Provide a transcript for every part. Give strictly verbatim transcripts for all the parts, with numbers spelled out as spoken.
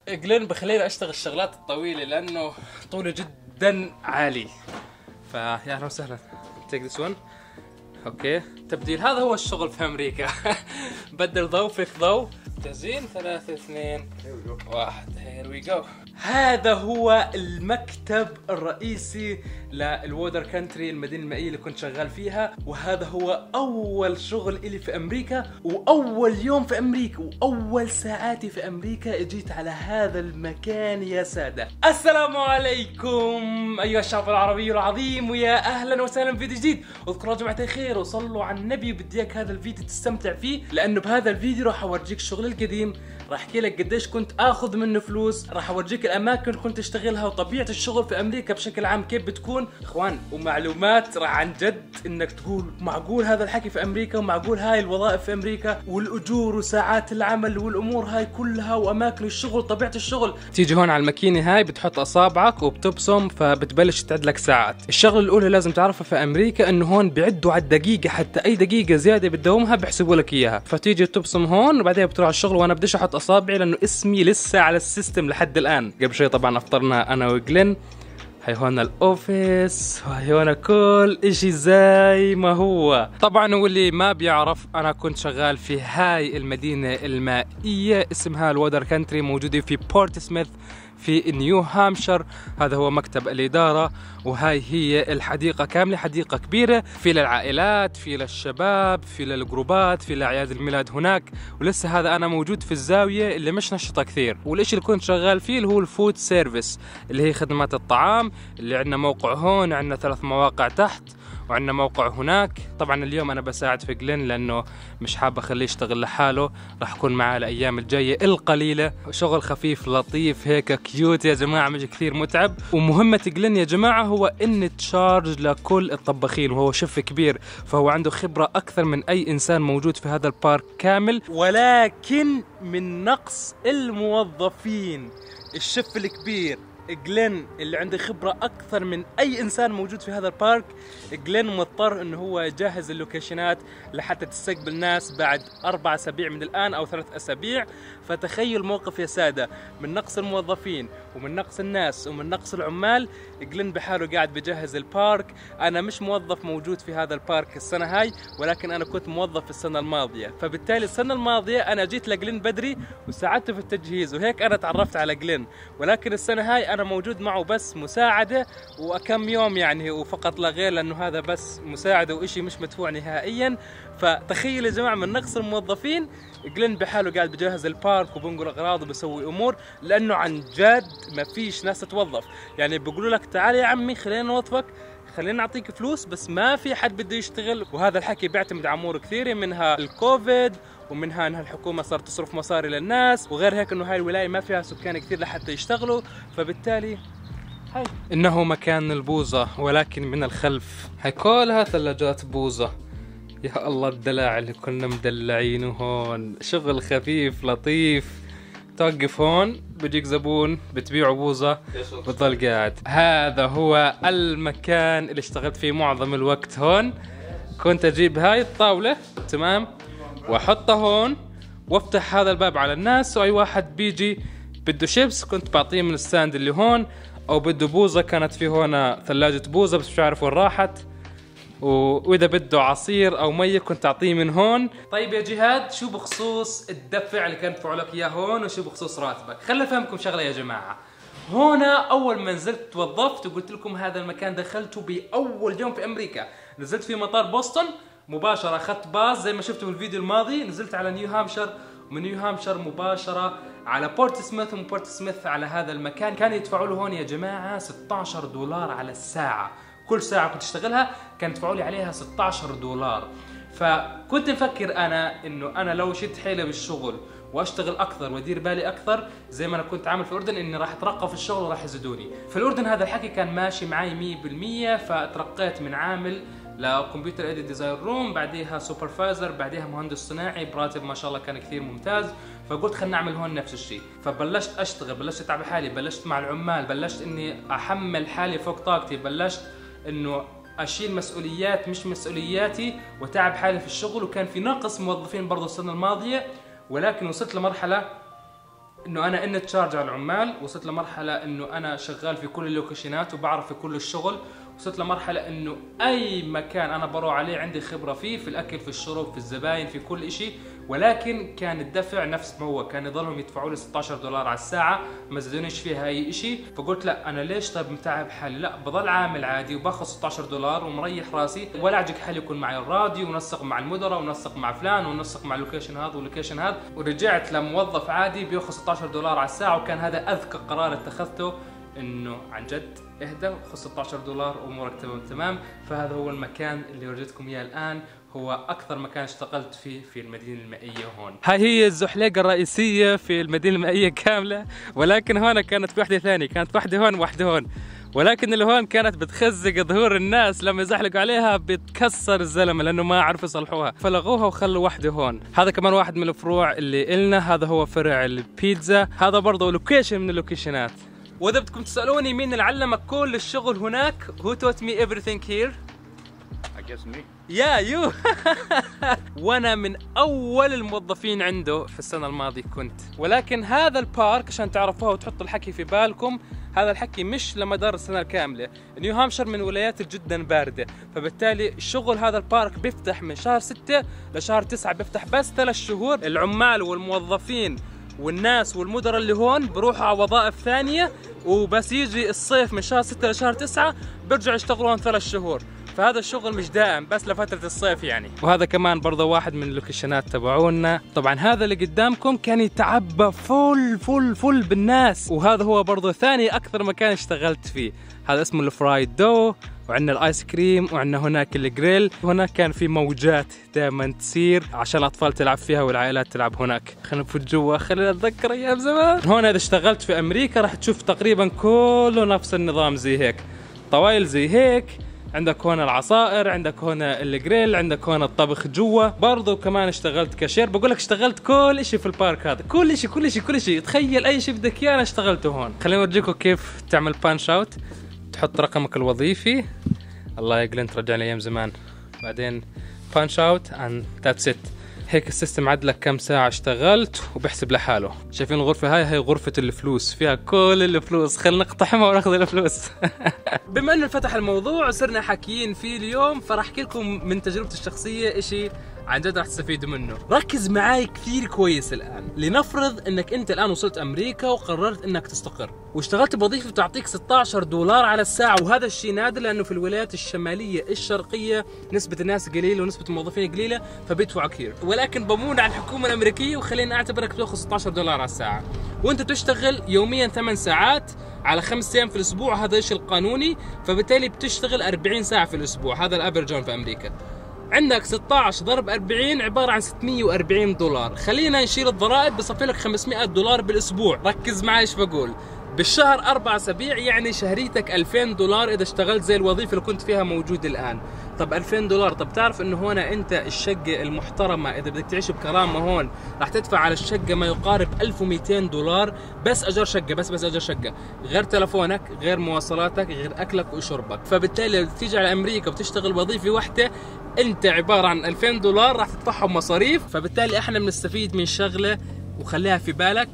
جلين بخليني اشتغل الشغلات الطويله لانه طوله جدا عالي. فيا اهلا وسهلا. تيك ذس ون. اوكي تبديل. هذا هو الشغل في امريكا. بدل ضوء فيك ضوء. تزيين ثلاثة اثنين واحد. هير وي جو. هذا هو المكتب الرئيسي للوودر كانتري، المدينة المائية اللي كنت شغال فيها، وهذا هو أول شغل إلي في أمريكا وأول يوم في أمريكا وأول ساعاتي في أمريكا اجيت على هذا المكان يا سادة. السلام عليكم أيها الشعب العربي العظيم ويا أهلا وسهلا بفيديو جديد. اذكروا يا جماعة الخير وصلوا على النبي، بدي اياك هذا الفيديو تستمتع فيه لأنه بهذا الفيديو راح أورجيك الشغل القديم، راح احكي لك قديش كنت اخذ منه فلوس، راح اورجيك الاماكن اللي كنت اشتغلها وطبيعه الشغل في امريكا بشكل عام كيف بتكون اخوان، ومعلومات راح عن جد انك تقول معقول هذا الحكي في امريكا، ومعقول هاي الوظائف في امريكا والاجور وساعات العمل والامور هاي كلها واماكن الشغل طبيعه الشغل. تيجي هون على الماكينه هاي بتحط اصابعك وبتبصم فبتبلش تعد لك ساعات. الشغله الاولى لازم تعرفها في امريكا انه هون بيعدوا على الدقيقه، حتى اي دقيقه زياده بتداومها بيحسبوا لك اياها، فتيجي تبصم هون وبعدين بتروح على الشغل. وانا بديش احط اصابعي لانه اسمي لسه على السيستم لحد الان. قبل شوي طبعا افطرنا انا وجلين. هاي هون الاوفيس وهي هون كل اشي زي ما هو. طبعا واللي ما بيعرف انا كنت شغال في هاي المدينة المائية اسمها الوودر كانتري، موجودة في بورت سميث في نيو هامشير. هذا هو مكتب الإدارة، وهاي هي الحديقة كاملة، حديقة كبيرة في للعائلات، في للشباب، في للجروبات، في لأعياد الميلاد هناك. ولسه هذا أنا موجود في الزاوية اللي مش نشطة كثير. والإشي اللي كنت شغال فيه اللي هو الفود سيرفيس، اللي هي خدمات الطعام. اللي عندنا موقع هون، عندنا ثلاث مواقع تحت، وعندنا موقع هناك. طبعا اليوم انا بساعد في جلين لانه مش حابب اخليه يشتغل لحاله، راح اكون معاه الايام الجايه القليله. شغل خفيف لطيف هيك كيوت يا جماعه، مش كثير متعب. ومهمه جلين يا جماعه هو ان تشارج لكل الطباخين، وهو شيف كبير فهو عنده خبره اكثر من اي انسان موجود في هذا البارك كامل. ولكن من نقص الموظفين الشيف الكبير جلين اللي عنده خبرة أكثر من أي إنسان موجود في هذا البارك، جلين مضطر إنه هو يجهز اللوكيشنات لحتى تستقبل ناس بعد أربع أسابيع من الآن أو ثلاث أسابيع. فتخيل موقف يا سادة، من نقص الموظفين ومن نقص الناس ومن نقص العمال، جلين بحاله قاعد بجهز البارك. أنا مش موظف موجود في هذا البارك السنة هاي، ولكن أنا كنت موظف السنة الماضية، فبالتالي السنة الماضية أنا جيت لجلين بدري وساعدته في التجهيز، وهيك أنا تعرفت على جلين. ولكن السنة هاي أنا موجود معه بس مساعدة وكم يوم يعني، وفقط لا غير، لأنه هذا بس مساعدة وإشي مش مدفوع نهائيا. فتخيل يا جماعة من نقص الموظفين، جلين بحاله قاعد بجهز البارك وبنقل أغراض وبسوي أمور، لأنه عن جد ما فيش ناس تتوظف. يعني بيقولوا لك تعال يا عمي خلينا نوظفك، خلينا نعطيك فلوس، بس ما في حد بده يشتغل. وهذا الحكي بيعتمد على أمور كثيرة، منها الكوفيد، ومنها انها الحكومه صارت تصرف مصاري للناس، وغير هيك انه هاي الولايه ما فيها سكان كثير لحتى يشتغلوا. فبالتالي هاي انه مكان البوظه، ولكن من الخلف هاي كلها ثلاجات بوظه. يا الله الدلع اللي كنا مدلعينه هون. شغل خفيف لطيف، توقف هون بيجيك زبون بتبيعه بوظه بتضل قاعد. هذا هو المكان اللي اشتغلت فيه معظم الوقت. هون كنت اجيب هاي الطاوله تمام واحطها هون وافتح هذا الباب على الناس، واي واحد بيجي بده شيبس كنت بعطيه من الستاند اللي هون، او بده بوظه كانت في هون ثلاجه بوظه بس مش عارف وين راحت، واذا بده عصير او ميه كنت اعطيه من هون. طيب يا جهاد، شو بخصوص الدفع اللي كان يدفعوا لك اياه هون، وشو بخصوص راتبك؟ خليني افهمكم شغله يا جماعه. هنا اول ما نزلت توظفت وقلت لكم هذا المكان دخلته باول يوم في امريكا، نزلت في مطار بوسطن مباشرة، اخذت باص زي ما شفتوا في الفيديو الماضي، نزلت على نيو هامشير، ومن نيو هامشير مباشرة على بورت سميث، ومن بورت سميث على هذا المكان. كان يدفعوا له هون يا جماعة ستة عشر دولار على الساعة، كل ساعة كنت اشتغلها كان يدفعوا لي عليها ستة عشر دولار. فكنت مفكر انا انه انا لو شدت حيلي بالشغل واشتغل اكثر وادير بالي اكثر زي ما انا كنت عامل في الاردن اني راح اترقى في الشغل وراح يزيدوني. في الاردن هذا الحكي كان ماشي معي مية بالمية، فترقيت من عامل لكمبيوتر اديت ديزاين روم، بعديها سوبرفايزر، بعديها مهندس صناعي براتب ما شاء الله كان كثير ممتاز. فقلت خلينا نعمل هون نفس الشيء، فبلشت اشتغل، بلشت اتعب حالي، بلشت مع العمال، بلشت اني احمل حالي فوق طاقتي، بلشت انه اشيل مسؤوليات مش مسؤولياتي وتعب حالي في الشغل. وكان في نقص موظفين برضه السنه الماضيه، ولكن وصلت لمرحله انه انا ان تشارج على العمال، وصلت لمرحله انه انا شغال في كل اللوكيشنات وبعرف في كل الشغل، وصلت لمرحله انه اي مكان انا بروح عليه عندي خبره فيه، في الاكل في الشرب في الزباين في كل شيء. ولكن كان الدفع نفس ما هو، كان يضلهم يدفعوا لي ستة عشر دولار على الساعه، ما زادونيش فيها اي شيء. فقلت لا انا ليش طيب متعب حالي، لا بضل عامل عادي وباخذ ستة عشر دولار ومريح راسي، ولا اعجق حالي يكون معي الراديو ونسق مع المدراء ونسق مع فلان ونسق مع اللوكيشن هذا واللوكيشن هذا. ورجعت لموظف عادي بياخذ ستة عشر دولار على الساعه، وكان هذا اذكى قرار اتخذته، انه عن جد اهدى وخذ ستة عشر دولار وامورك تمام تمام. فهذا هو المكان اللي ورجيتكم اياه الان، هو اكثر مكان اشتغلت فيه في المدينه المائيه هون. هاي هي الزحليقه الرئيسيه في المدينه المائيه كامله، ولكن هون كانت في وحده ثانيه، كانت وحده هون وحده هون، ولكن اللي هون كانت بتخزق ظهور الناس لما يزحلقوا عليها بتكسر الزلمه لانه ما عرفوا يصلحوها، فلغوها وخلوا وحده هون. هذا كمان واحد من الفروع اللي إلنا، هذا هو فرع البيتزا، هذا برضه لوكيشن من اللوكيشنات. واذا بدكم تسالوني مين اللي علمك كل الشغل هناك، who taught me everything here? I guess me. يا يو وانا من اول الموظفين عنده في السنه الماضيه كنت. ولكن هذا البارك عشان تعرفوها وتحطوا الحكي في بالكم، هذا الحكي مش لمدار السنه الكامله. نيو هامشير من الولايات جدا بارده، فبالتالي شغل هذا البارك بيفتح من شهر ستة لشهر تسعة، بيفتح بس ثلاث شهور. العمال والموظفين والناس والمدراء اللي هون بروحوا على وظائف ثانيه، وبس يجي الصيف من شهر ستة لشهر تسعة بيرجعوا يشتغلون ثلاث شهور. فهذا الشغل مش دائم، بس لفترة الصيف يعني. وهذا كمان برضه واحد من اللوكيشنات تبعونا. طبعا هذا اللي قدامكم كان يتعبى فل فل فل بالناس، وهذا هو برضه ثاني أكثر مكان اشتغلت فيه. هذا اسمه الفرايد دو، وعندنا الايس كريم، وعندنا هناك الجريل. هناك كان في موجات دائما تصير عشان الاطفال تلعب فيها والعائلات تلعب هناك. خلينا نفوت جوا، خلينا نتذكر ايام زمان. هون اذا اشتغلت في امريكا راح تشوف تقريبا كله نفس النظام زي هيك، طوايل زي هيك، عندك هون العصائر، عندك هون الجريل، عندك هون الطبخ جوا. برضو كمان اشتغلت كاشير، بقول لك اشتغلت كل شيء في البارك هذا، كل شيء كل شيء كل شيء، تخيل اي شيء بدك اياه انا اشتغلته هون. خليني اورجيكم كيف تعمل بانش اوت. تحط رقمك الوظيفي، الله يا جلنت رجعني ايام زمان، بعدين بانش اوت اند ذاتس ات. هيك السيستم عد لك كم ساعة اشتغلت وبحسب لحاله. شايفين الغرفة هاي؟ هاي غرفة الفلوس، فيها كل الفلوس، خلينا نقتحمها وناخذ الفلوس. بما انه فتح الموضوع وصرنا حكيين فيه اليوم، فراح احكي لكم من تجربتي الشخصية اشي عن جد راح تستفيدوا منه. ركز معي كثير كويس الان. لنفرض انك انت الان وصلت امريكا وقررت انك تستقر، واشتغلت بوظيفة بتعطيك ستة عشر دولار على الساعة، وهذا الشيء نادر لانه في الولايات الشمالية الشرقية نسبة الناس قليلة ونسبة الموظفين قليلة، فبيدفعوا كثير. ولكن بمون على الحكومة الامريكية وخلينا اعتبرك بتاخذ ستة عشر دولار على الساعة، وانت تشتغل يوميا ثمان ساعات على خمس ايام في الاسبوع، هذا الشيء القانوني. فبالتالي بتشتغل أربعين ساعة في الاسبوع، هذا الافرج في امريكا. عندك ستة عشر ضرب أربعين عبارة عن ستمية وأربعين دولار. خلينا نشيل الضرائب، بصفي لك خمسمية دولار بالاسبوع. ركز معي ايش بقول. بالشهر اربع اسابيع، يعني شهريتك ألفين دولار اذا اشتغلت زي الوظيفه اللي كنت فيها موجود الان. طب ألفين دولار، طب تعرف انه هون انت الشقه المحترمه اذا بدك تعيش بكرامه هون راح تدفع على الشقه ما يقارب ألف ومئتين دولار بس اجار شقه، بس بس اجار شقه، غير تلفونك، غير مواصلاتك، غير اكلك وشربك. فبالتالي لو تيجي على امريكا وتشتغل وظيفه واحده انت عباره عن ألفين دولار راح تدفعهم مصاريف. فبالتالي احنا بنستفيد من شغله وخليها في بالك،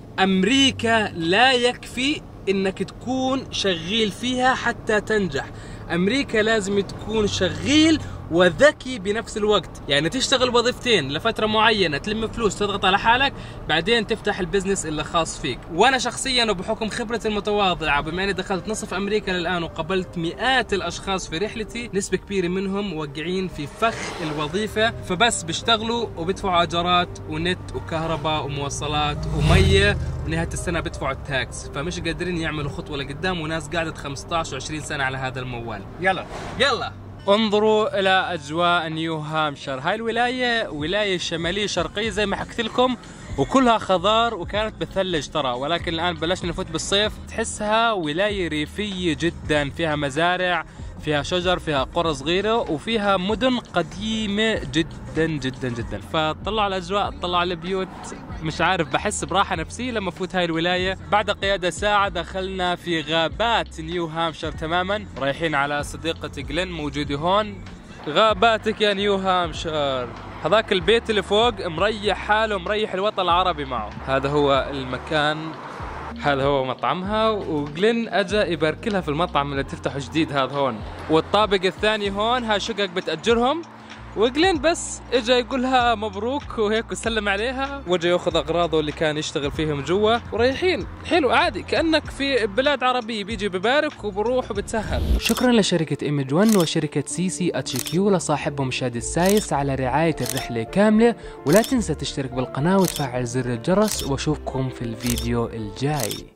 امريكا لا يكفي انك تكون شغيل فيها حتى تنجح. امريكا لازم تكون شغيل وذكي بنفس الوقت، يعني تشتغل وظيفتين لفترة معينة، تلم فلوس، تضغط على حالك، بعدين تفتح البزنس اللي خاص فيك. وانا شخصيا وبحكم خبرتي المتواضعة، بما اني دخلت نصف امريكا للان وقابلت مئات الاشخاص في رحلتي، نسبة كبيرة منهم موقعين في فخ الوظيفة، فبس بيشتغلوا وبيدفعوا اجارات ونت وكهرباء ومواصلات ومية، ونهاية السنة بيدفعوا التاكس، فمش قادرين يعملوا خطوة لقدام، وناس قاعدة خمسة عشر وعشرين سنة على هذا الموال. يلا يلا انظروا الى اجواء نيو هامشير. هاي الولايه ولايه شماليه شرقيه زي ما حكيت لكم، وكلها خضار وكانت بتثلج ترى، ولكن الان بلشنا نفوت بالصيف. تحسها ولايه ريفيه جدا، فيها مزارع، فيها شجر، فيها قرى صغيره، وفيها مدن قديمه جدا جدا جدا. فطلعوا على الاجواء، طلعوا على البيوت، مش عارف بحس براحه نفسيه لما افوت هاي الولايه. بعد قياده ساعه دخلنا في غابات نيو هامشير تماما، رايحين على صديقتي جلين موجوده هون. غاباتك يا نيو هامشير، هذاك البيت اللي فوق مريح حاله، مريح الوطن العربي معه. هذا هو المكان، هذا هو مطعمها، وجلين اجا يباركلها في المطعم اللي تفتحه جديد هذا هون. والطابق الثاني هون ها شقق بتأجرهم، وجلين بس اجا يقولها مبروك وهيك وسلم عليها، وجا ياخذ اغراضه اللي كان يشتغل فيهم جوا ورايحين. حلو عادي كأنك في بلاد عربية، بيجي ببارك وبروح وبتسهل. شكرا لشركة ايمج ون وشركة سي سي اتش كيو لصاحبهم شادي السايس على رعاية الرحلة كاملة، ولا تنسى تشترك بالقناة وتفعل زر الجرس، واشوفكم في الفيديو الجاي.